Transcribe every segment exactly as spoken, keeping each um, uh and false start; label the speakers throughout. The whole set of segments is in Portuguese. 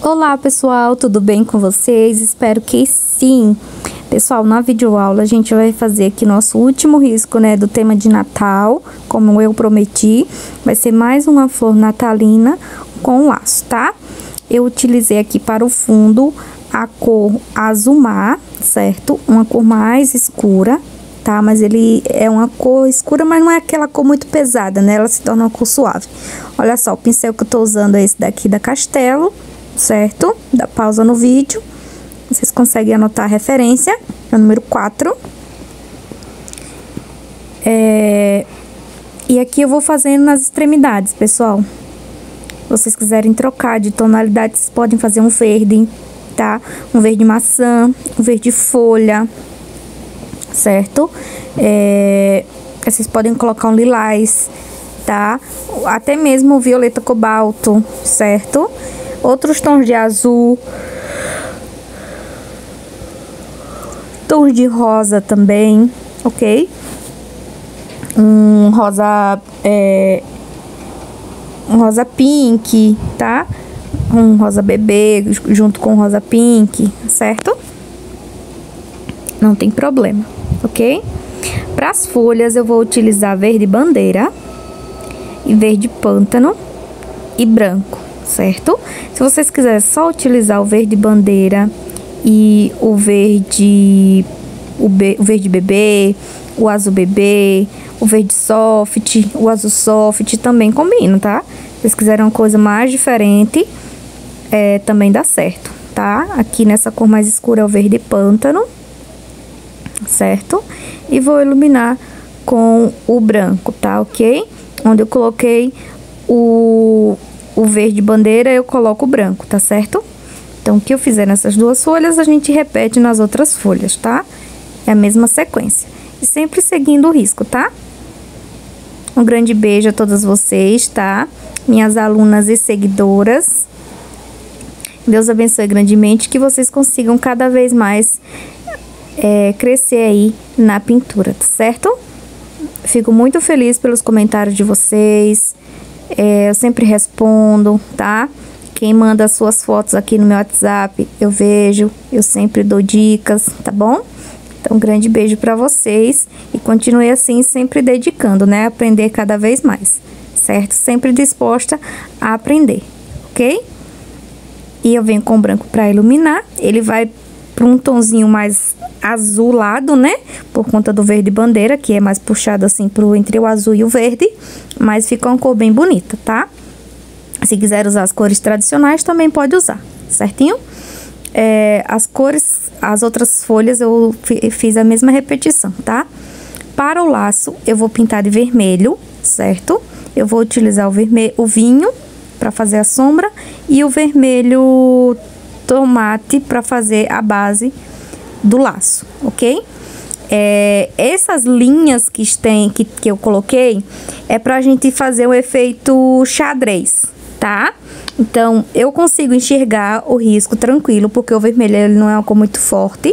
Speaker 1: Olá pessoal, tudo bem com vocês? Espero que sim. Pessoal, na videoaula a gente vai fazer aqui nosso último risco, né, do tema de Natal, como eu prometi. Vai ser mais uma flor natalina com laço, tá? Eu utilizei aqui para o fundo a cor azul mar, certo? Uma cor mais escura, tá? Mas ele é uma cor escura, mas não é aquela cor muito pesada, né? Ela se torna uma cor suave. Olha só, o pincel que eu tô usando é esse daqui da Castelo, certo? Dá pausa no vídeo. Vocês conseguem anotar a referência, é o número quatro. É... E aqui eu vou fazendo nas extremidades, pessoal. Se vocês quiserem trocar de tonalidade, vocês podem fazer um verde, tá? Um verde maçã, um verde folha, certo? É... Vocês podem colocar um lilás, tá? Até mesmo o violeta cobalto, certo? Outros tons de azul, tons de rosa também, ok? Um rosa, é, um rosa pink, tá? Um rosa bebê junto com rosa pink, certo? Não tem problema, ok? Para as folhas eu vou utilizar verde bandeira e verde pântano e branco, certo? Se vocês quiserem só utilizar o verde bandeira e o verde o, be, o verde bebê, o azul bebê, o verde soft, o azul soft também combina, tá? Se vocês quiserem uma coisa mais diferente, é, também dá certo, tá? Aqui nessa cor mais escura é o verde pântano, certo? E vou iluminar com o branco, tá? Ok? Onde eu coloquei o, o verde bandeira, eu coloco o branco, tá certo? Então, o que eu fizer nessas duas folhas, a gente repete nas outras folhas, tá? É a mesma sequência. E sempre seguindo o risco, tá? Um grande beijo a todas vocês, tá? Minhas alunas e seguidoras. Deus abençoe grandemente, que vocês consigam cada vez mais é, crescer aí na pintura, tá certo? Fico muito feliz pelos comentários de vocês. É, eu sempre respondo, tá? Quem manda as suas fotos aqui no meu WhatsApp, eu vejo, eu sempre dou dicas, tá bom? Então, um grande beijo pra vocês e continue assim, sempre dedicando, né? A aprender cada vez mais, certo? Sempre disposta a aprender, ok? E eu venho com branco pra iluminar, ele vai para um tonzinho mais azulado, né? Por conta do verde bandeira, que é mais puxado assim pro entre o azul e o verde, mas fica uma cor bem bonita, tá? Se quiser usar as cores tradicionais, também pode usar, certinho? É, as cores, as outras folhas eu fiz a mesma repetição, tá? Para o laço, eu vou pintar de vermelho, certo? Eu vou utilizar o vermelho, o vinho para fazer a sombra e o vermelho tomate para fazer a base do laço, ok? É, essas linhas que, tem, que, que eu coloquei é pra gente fazer o efeito xadrez, tá? Então, eu consigo enxergar o risco tranquilo, porque o vermelho ele não é uma cor muito forte.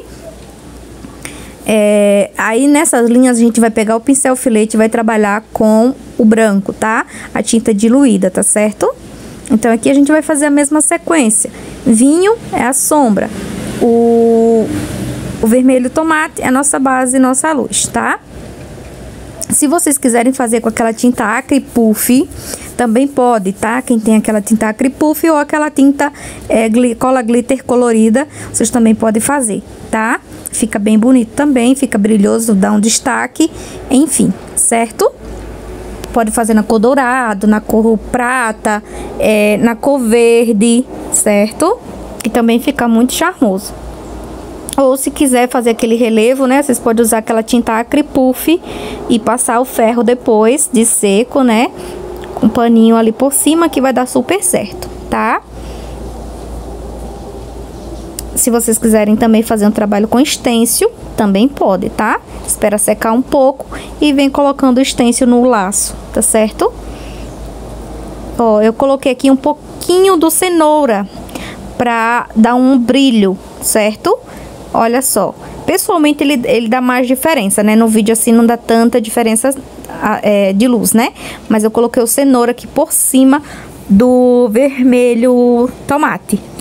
Speaker 1: É, aí, nessas linhas, a gente vai pegar o pincel filete e vai trabalhar com o branco, tá? A tinta diluída, tá certo? Então, aqui a gente vai fazer a mesma sequência. Vinho é a sombra. O, o vermelho tomate é a nossa base e nossa luz, tá? Se vocês quiserem fazer com aquela tinta acre puff, também pode, tá? Quem tem aquela tinta acre puff ou aquela tinta é, gli, cola glitter colorida, vocês também podem fazer, tá? Fica bem bonito também, fica brilhoso, dá um destaque, enfim, certo? Pode fazer na cor dourado, na cor prata, é, na cor verde, certo? E também fica muito charmoso. Ou se quiser fazer aquele relevo, né? Vocês podem usar aquela tinta acre puff e passar o ferro depois de seco, né? Com um paninho ali por cima que vai dar super certo, tá? Se vocês quiserem também fazer um trabalho com stencil, também pode, tá? Espera secar um pouco e vem colocando o stencil no laço, tá certo? Ó, eu coloquei aqui um pouquinho do cenoura pra dar um brilho, certo? Olha só, pessoalmente ele, ele dá mais diferença, né? No vídeo assim não dá tanta diferença é, de luz, né? Mas eu coloquei o cenoura aqui por cima do vermelho tomate,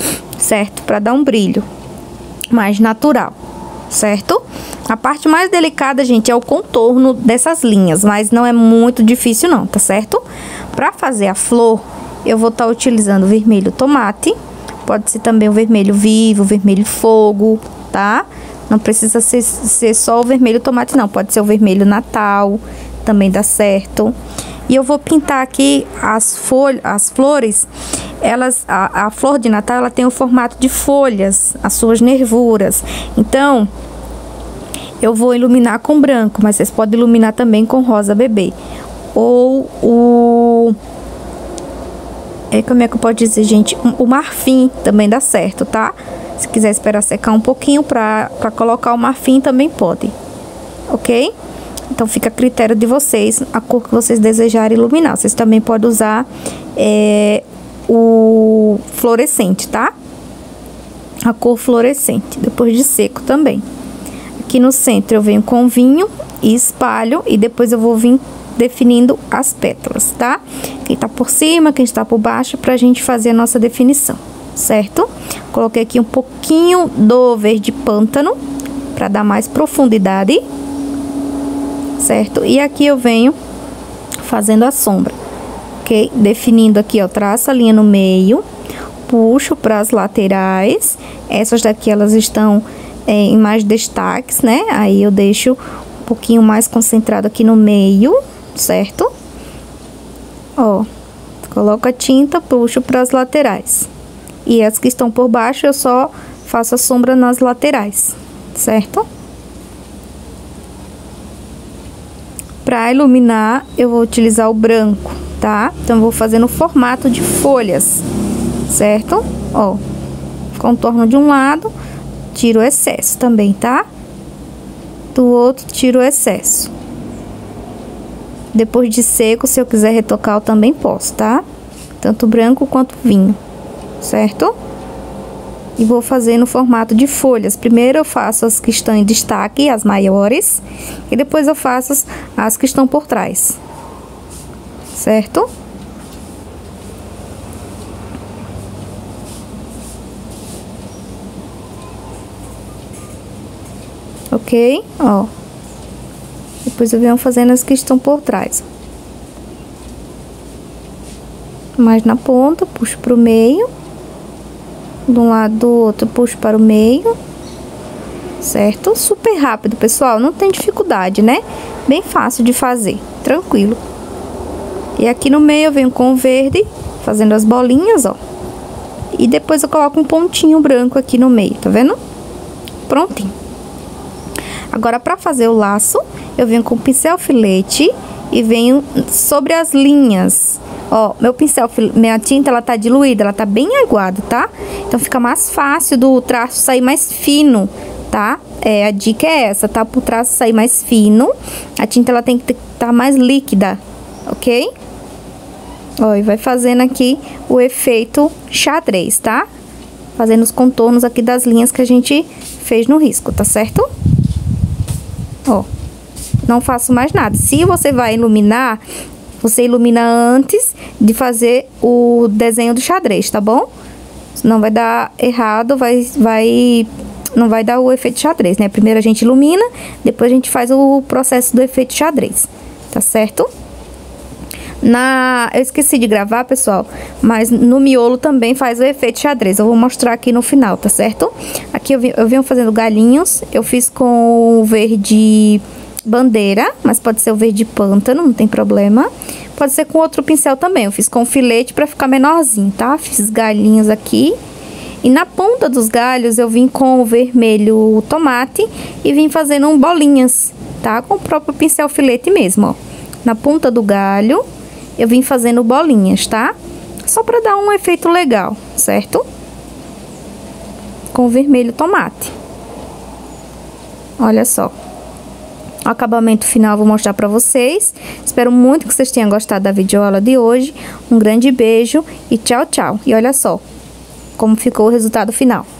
Speaker 1: certo? Para dar um brilho mais natural, certo? A parte mais delicada, gente, é o contorno dessas linhas, mas não é muito difícil não, tá certo? Para fazer a flor, eu vou estar utilizando o vermelho tomate, pode ser também o vermelho vivo, o vermelho fogo, tá? Não precisa ser, ser só o vermelho tomate não, pode ser o vermelho natal, também dá certo. E eu vou pintar aqui as folhas, as flores, elas, a, a flor de Natal, ela tem o formato de folhas, as suas nervuras. Então, eu vou iluminar com branco, mas vocês podem iluminar também com rosa bebê. Ou o... É, como é que eu posso dizer, gente? O marfim também dá certo, tá? Se quiser esperar secar um pouquinho pra, pra colocar o marfim, também pode. Ok? Então, fica a critério de vocês, a cor que vocês desejarem iluminar. Vocês também podem usar é, o fluorescente, tá? A cor fluorescente, depois de seco também. Aqui no centro eu venho com vinho e espalho, e depois eu vou vir definindo as pétalas, tá? Quem tá por cima, quem está por baixo, pra gente fazer a nossa definição, certo? Coloquei aqui um pouquinho do verde pântano, pra dar mais profundidade, certo? E aqui eu venho fazendo a sombra, ok? Definindo aqui, ó, traço a linha no meio, puxo para as laterais, essas daqui elas estão é, em mais destaques, né? Aí eu deixo um pouquinho mais concentrado aqui no meio, certo? Ó, coloco a tinta, puxo para as laterais. E as que estão por baixo eu só faço a sombra nas laterais, certo? Para iluminar, eu vou utilizar o branco, tá? Então, eu vou fazer no formato de folhas, certo? Ó, contorno de um lado, tiro o excesso também, tá? Do outro, tiro o excesso. Depois de seco, se eu quiser retocar, eu também posso, tá? Tanto branco quanto vinho, certo? E vou fazer no formato de folhas. Primeiro eu faço as que estão em destaque, as maiores, e depois eu faço as, as que estão por trás, certo? Ok? Ó. Depois eu venho fazendo as que estão por trás. Mais na ponta, puxo pro meio. De um lado do outro, puxo para o meio, certo? Super rápido, pessoal, não tem dificuldade, né? Bem fácil de fazer, tranquilo. E aqui no meio eu venho com o verde, fazendo as bolinhas, ó. E depois eu coloco um pontinho branco aqui no meio, tá vendo? Prontinho. Agora, para fazer o laço, eu venho com o pincel filete e venho sobre as linhas. Ó, meu pincel, minha tinta, ela tá diluída, ela tá bem aguada, tá? Então, fica mais fácil do traço sair mais fino, tá? É, a dica é essa, tá? Pro traço sair mais fino, a tinta, ela tem que estar tá mais líquida, ok? Ó, e vai fazendo aqui o efeito xadrez, tá? Fazendo os contornos aqui das linhas que a gente fez no risco, tá certo? Ó, não faço mais nada. Se você vai iluminar, você ilumina antes de fazer o desenho do xadrez, tá bom? Não vai dar errado, vai, vai, não vai dar o efeito xadrez, né? Primeiro a gente ilumina, depois a gente faz o processo do efeito xadrez, tá certo? Na, eu esqueci de gravar, pessoal, mas no miolo também faz o efeito xadrez. Eu vou mostrar aqui no final, tá certo? Aqui eu, vi, eu venho fazendo galinhos, eu fiz com o verde bandeira, mas pode ser o verde pântano, não tem problema. Pode ser com outro pincel também, eu fiz com filete pra ficar menorzinho, tá? Fiz galinhos aqui. E na ponta dos galhos eu vim com o vermelho tomate e vim fazendo um bolinhas, tá? Com o próprio pincel filete mesmo, ó. Na ponta do galho eu vim fazendo bolinhas, tá? Só pra dar um efeito legal, certo? Com o vermelho tomate. Olha só. O acabamento final eu vou mostrar pra vocês. Espero muito que vocês tenham gostado da videoaula de hoje. Um grande beijo e tchau, tchau. E olha só como ficou o resultado final.